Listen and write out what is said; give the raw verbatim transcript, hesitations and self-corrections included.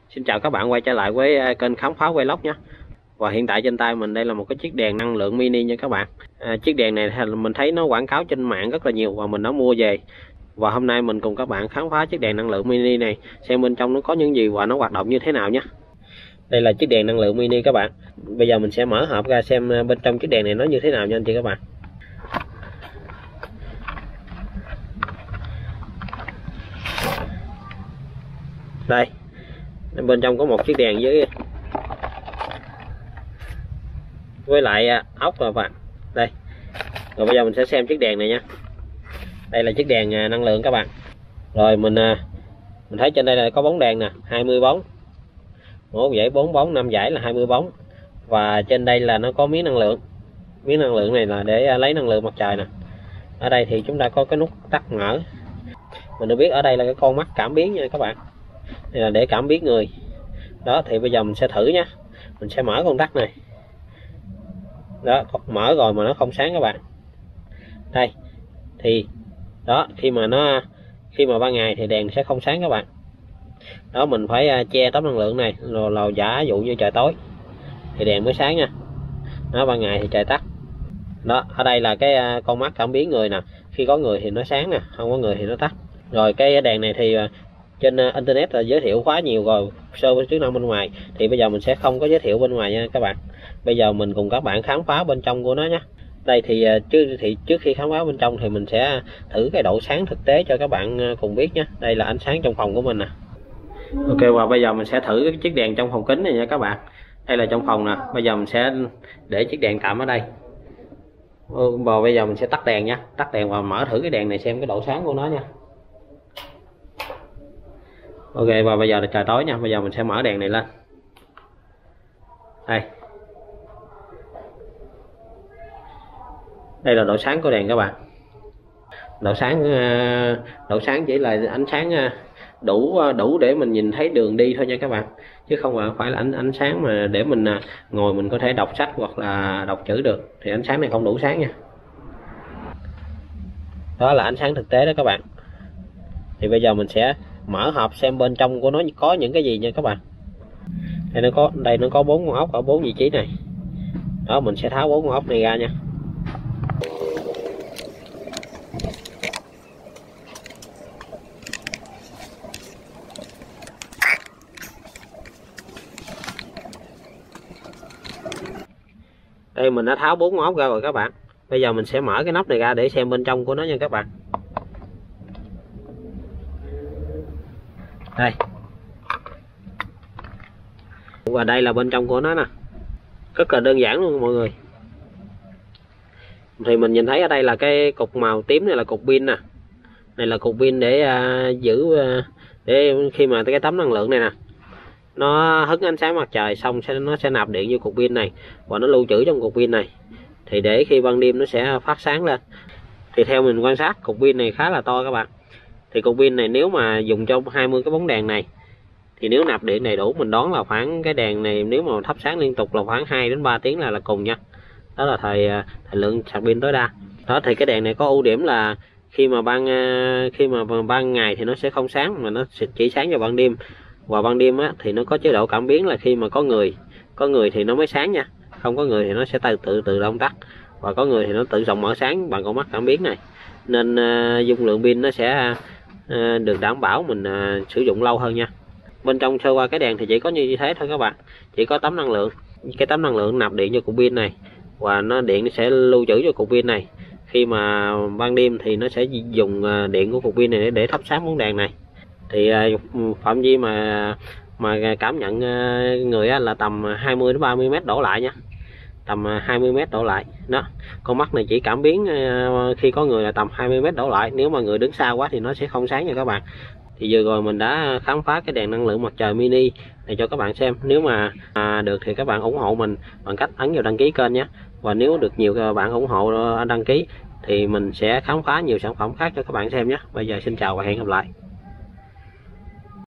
Xin chào các bạn quay trở lại với kênh Khám Phá Vlog nhé. Và hiện tại trên tay mình đây là một cái chiếc đèn năng lượng mini nha các bạn. à, Chiếc đèn này mình thấy nó quảng cáo trên mạng rất là nhiều và mình đã mua về. Và hôm nay mình cùng các bạn khám phá chiếc đèn năng lượng mini này, xem bên trong nó có những gì và nó hoạt động như thế nào nhé. Đây là chiếc đèn năng lượng mini các bạn. Bây giờ mình sẽ mở hộp ra xem bên trong chiếc đèn này nó như thế nào nha anh chị các bạn. Đây, bên trong có một chiếc đèn với với lại ốc rồi bạn. Đây, rồi bây giờ mình sẽ xem chiếc đèn này nha. Đây là chiếc đèn năng lượng các bạn. Rồi mình mình thấy trên đây là có bóng đèn nè, hai mươi bóng, một dãy bốn bóng, năm dãy là hai mươi bóng. Và trên đây là nó có miếng năng lượng. Miếng năng lượng này là để lấy năng lượng mặt trời nè. Ở đây thì chúng ta có cái nút tắt mở. Mình được biết ở đây là cái con mắt cảm biến nha các bạn. Đây là để cảm biến người. Đó, thì bây giờ mình sẽ thử nhé. Mình sẽ mở công tắc này. Đó, mở rồi mà nó không sáng các bạn. Đây, thì đó, khi mà nó khi mà ban ngày thì đèn sẽ không sáng các bạn. Đó, mình phải che tấm năng lượng này rồi lò giả dụ như trời tối thì đèn mới sáng nha. Đó, ban ngày thì trời tắt. Đó, ở đây là cái con mắt cảm biến người nè. Khi có người thì nó sáng nè, không có người thì nó tắt. Rồi cái đèn này thì trên internet là giới thiệu quá nhiều rồi, sơ với chức năng bên ngoài, thì bây giờ mình sẽ không có giới thiệu bên ngoài nha các bạn. Bây giờ mình cùng các bạn khám phá bên trong của nó nhé. Đây thì trước thì trước khi khám phá bên trong thì mình sẽ thử cái độ sáng thực tế cho các bạn cùng biết nhé. Đây là ánh sáng trong phòng của mình nè. Ok, và bây giờ mình sẽ thử cái chiếc đèn trong phòng kính này nha các bạn. Đây là trong phòng nè. Bây giờ mình sẽ để chiếc đèn tạm ở đây. Và bây giờ mình sẽ tắt đèn nha, tắt đèn và mở thử cái đèn này xem cái độ sáng của nó nha. Ok, và bây giờ là trời tối nha. Bây giờ mình sẽ mở đèn này lên. Đây. Đây là độ sáng của đèn các bạn. Độ sáng độ sáng chỉ là ánh sáng đủ đủ để mình nhìn thấy đường đi thôi nha các bạn, chứ không phải là ánh ánh sáng mà để mình ngồi mình có thể đọc sách hoặc là đọc chữ được, thì ánh sáng này không đủ sáng nha. Đó là ánh sáng thực tế đó các bạn. Thì bây giờ mình sẽ mở hộp xem bên trong của nó có những cái gì nha các bạn. Đây nó có đây nó có bốn con ốc ở bốn vị trí này. Đó, mình sẽ tháo bốn con ốc này ra nha. Đây mình đã tháo bốn con ốc ra rồi các bạn. Bây giờ mình sẽ mở cái nắp này ra để xem bên trong của nó nha các bạn. Đây. Và đây là bên trong của nó nè. Rất là đơn giản luôn mọi người. Thì mình nhìn thấy ở đây là cái cục màu tím này là cục pin nè. Này là cục pin để uh, giữ uh, để khi mà cái tấm năng lượng này nè nó hứng ánh sáng mặt trời xong sẽ nó sẽ nạp điện vô cục pin này và nó lưu trữ trong cục pin này, thì để khi ban đêm nó sẽ phát sáng lên. Thì theo mình quan sát cục pin này khá là to các bạn. Thì cục pin này nếu mà dùng cho hai mươi cái bóng đèn này thì nếu nạp điện đầy đủ, mình đoán là khoảng cái đèn này nếu mà thắp sáng liên tục là khoảng hai đến ba tiếng là là cùng nha. Đó là thời thời lượng sạc pin tối đa. Đó, thì cái đèn này có ưu điểm là khi mà ban khi mà ban ngày thì nó sẽ không sáng, mà nó sẽ chỉ sáng vào ban đêm. Và ban đêm á, thì nó có chế độ cảm biến là khi mà có người có người thì nó mới sáng nha, không có người thì nó sẽ tự tự tự động tắt, và có người thì nó tự động mở sáng bằng con mắt cảm biến này. Nên uh, dung lượng pin nó sẽ uh, được đảm bảo mình uh, sử dụng lâu hơn nha. Bên trong sơ qua cái đèn thì chỉ có như thế thôi các bạn, chỉ có tấm năng lượng, cái tấm năng lượng nạp điện cho cục pin này và nó điện nó sẽ lưu trữ cho cục pin này. Khi mà ban đêm thì nó sẽ dùng uh, điện của cục pin này để, để thắp sáng bóng đèn này. Thì uh, phạm vi mà mà cảm nhận uh, người á, là tầm hai mươi đến ba mươi mét đổ lại nha, tầm hai mươi mét đổ lại. Đó, con mắt này chỉ cảm biến uh, khi có người là tầm hai mươi mét đổ lại, nếu mà người đứng xa quá thì nó sẽ không sáng nha các bạn. Thì vừa rồi mình đã khám phá cái đèn năng lượng mặt trời mini này cho các bạn xem. Nếu mà à, được thì các bạn ủng hộ mình bằng cách ấn vào đăng ký kênh nhé. Và nếu được nhiều các bạn ủng hộ đăng ký thì mình sẽ khám phá nhiều sản phẩm khác cho các bạn xem nhé. Bây giờ xin chào và hẹn gặp lại.